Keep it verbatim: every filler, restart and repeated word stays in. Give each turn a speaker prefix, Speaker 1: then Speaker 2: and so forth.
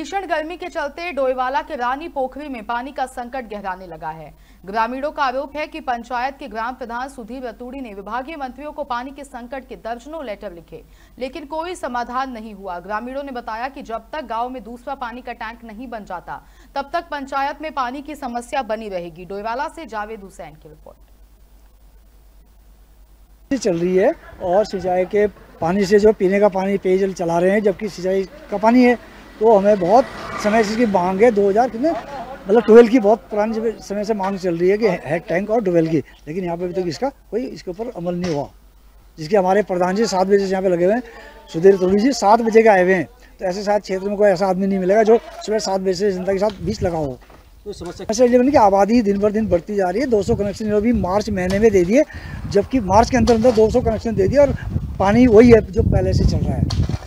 Speaker 1: भीषण गर्मी के चलते डोईवाला के रानी पोखरी में पानी का संकट गहराने लगा है। ग्रामीणों का आरोप है कि पंचायत के ग्राम प्रधान सुधीर रतूड़ी ने विभागीय मंत्रियों को पानी के संकट के दर्जनों लेटर लिखे, लेकिन कोई समाधान नहीं हुआ। ग्रामीणों ने बताया कि जब तक गांव में दूसरा पानी का टैंक नहीं बन जाता, तब तक पंचायत में पानी की समस्या बनी रहेगी। डोईवाला से जावेद हुसैन की रिपोर्ट।
Speaker 2: चल रही है और सिंचाई के पानी से जो पीने का पानी पेयजल चला रहे हैं, जबकि सिंचाई का पानी है तो हमें बहुत समय से इसकी मांग है। दो हज़ार कितने मतलब ट्वेल्व की बहुत पुरानी समय से मांग चल रही है कि है टैंक और ट्वेल्व की, लेकिन यहाँ पे अभी तक इसका कोई इसके ऊपर अमल नहीं हुआ। जिसके हमारे प्रधान जी सात बजे से यहाँ पे लगे हुए हैं, सुधीर रतूड़ी जी सात बजे के आए हुए हैं, तो ऐसे शायद क्षेत्र में कोई ऐसा आदमी नहीं मिलेगा जो सुबह सात बजे से जनता के साथ बीच लगा हो। तो समस्या ऐसे लेकिन की आबादी दिन भर दिन बढ़ती जा रही है। दो सौ कनेक्शन अभी मार्च महीने में दे दिए, जबकि मार्च के अंदर अंदर दो सौ कनेक्शन दे दिए और पानी वही है जो पहले से चल रहा है।